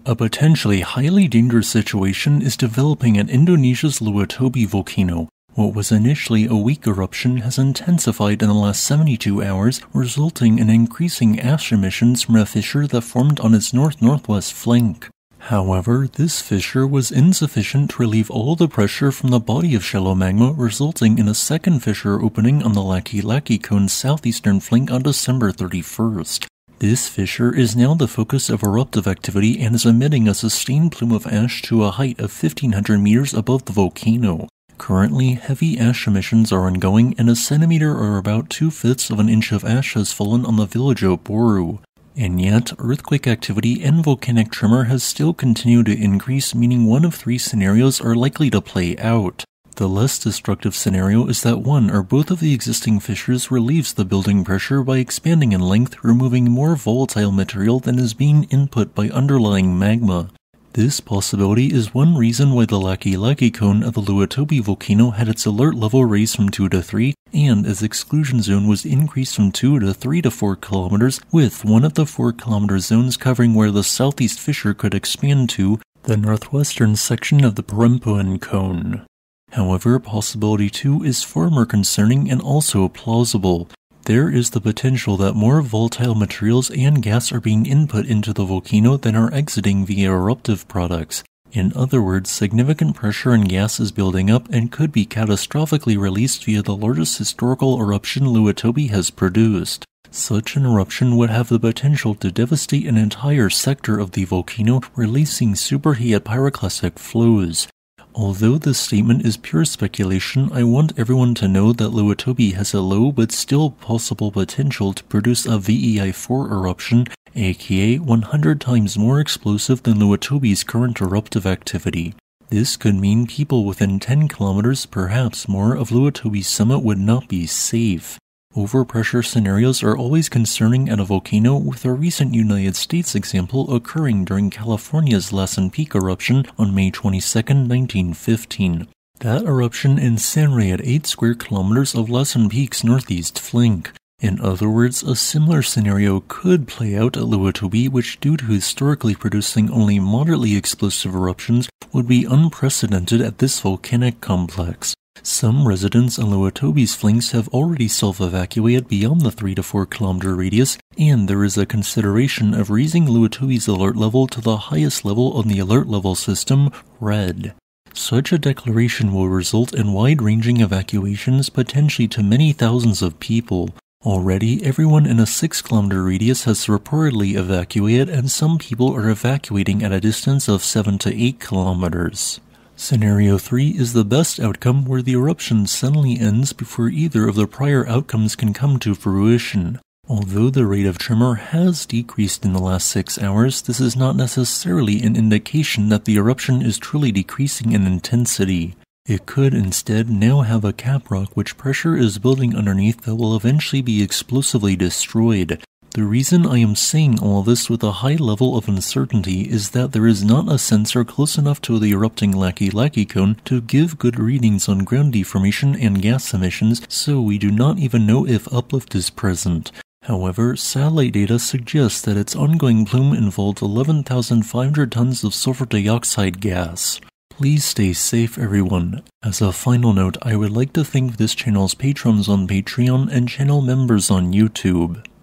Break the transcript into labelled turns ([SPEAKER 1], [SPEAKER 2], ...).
[SPEAKER 1] A potentially highly dangerous situation is developing at Indonesia's Lewotobi volcano. What was initially a weak eruption has intensified in the last 72 hours, resulting in increasing ash emissions from a fissure that formed on its north-northwest flank. However, this fissure was insufficient to relieve all the pressure from the body of shallow magma, resulting in a second fissure opening on the Laki Laki cone's southeastern flank on December 31st. This fissure is now the focus of eruptive activity and is emitting a sustained plume of ash to a height of 1,500 meters above the volcano. Currently, heavy ash emissions are ongoing, and a centimeter or about 2/5 of an inch of ash has fallen on the village of Boru. And yet, earthquake activity and volcanic tremor has still continued to increase, meaning one of 3 scenarios are likely to play out. The less destructive scenario is that one or both of the existing fissures relieves the building pressure by expanding in length, removing more volatile material than is being input by underlying magma. This possibility is one reason why the Laki Laki cone of the Lewotobi volcano had its alert level raised from 2 to 3, and its exclusion zone was increased from 2 to 3 to 4 kilometers, with one of the 4-kilometer zones covering where the southeast fissure could expand to, the northwestern section of the Perempuan cone. However, possibility 2 is far more concerning and also plausible. There is the potential that more volatile materials and gas are being input into the volcano than are exiting via eruptive products. In other words, significant pressure and gas is building up and could be catastrophically released via the largest historical eruption Lewotobi has produced. Such an eruption would have the potential to devastate an entire sector of the volcano, releasing superheated pyroclastic flows. Although this statement is pure speculation, I want everyone to know that Lewotobi has a low but still possible potential to produce a VEI4 eruption, aka 100 times more explosive than Lewotobi's current eruptive activity. This could mean people within 10 kilometers, perhaps more, of Lewotobi's summit would not be safe. Overpressure scenarios are always concerning at a volcano, with a recent United States example occurring during California's Lassen Peak eruption on May 22, 1915. That eruption incinerated 8 square kilometers of Lassen Peak's northeast flank. In other words, a similar scenario could play out at Lewotobi, which, due to historically producing only moderately explosive eruptions, would be unprecedented at this volcanic complex. Some residents on Lewotobi's flanks have already self-evacuated beyond the 3 to 4 kilometer radius, and there is a consideration of raising Lewotobi's alert level to the highest level on the alert level system, Red. Such a declaration will result in wide-ranging evacuations, potentially to many thousands of people. Already, everyone in a 6-kilometer radius has reportedly evacuated, and some people are evacuating at a distance of 7 to 8 kilometers. Scenario 3 is the best outcome, where the eruption suddenly ends before either of the prior outcomes can come to fruition. Although the rate of tremor has decreased in the last 6 hours, this is not necessarily an indication that the eruption is truly decreasing in intensity. It could instead now have a cap rock which pressure is building underneath that will eventually be explosively destroyed. The reason I am saying all this with a high level of uncertainty is that there is not a sensor close enough to the erupting Laki Laki cone to give good readings on ground deformation and gas emissions, so we do not even know if uplift is present. However, satellite data suggests that its ongoing plume involved 11,500 tons of sulfur dioxide gas. Please stay safe, everyone. As a final note, I would like to thank this channel's patrons on Patreon and channel members on YouTube.